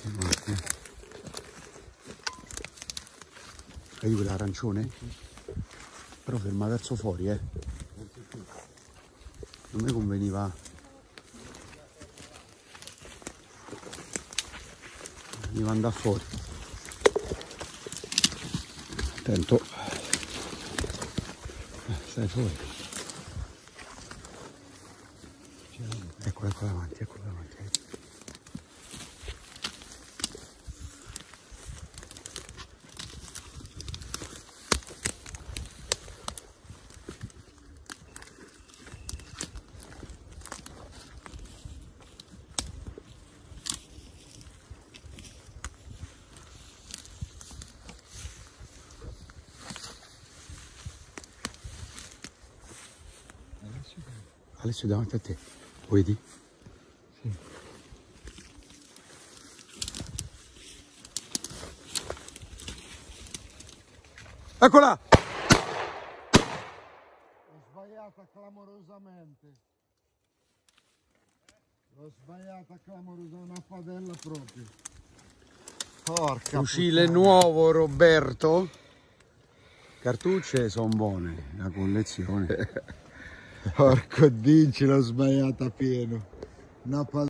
Vedi quell'arancione? Però ferma verso fuori, non mi conveniva. Devo andare fuori. Attento. Stai fuori. Ecco davanti, ecco davanti. Alessio davanti a te, vedi? Sì. Eccola! L'ho sbagliata clamorosamente. L'ho sbagliata clamorosamente, una padella proprio. Porca Fucile puttana. nuovo Roberto. Cartucce sono buone, la collezione. Porco dinci, l'ho sbagliata pieno. Una padella.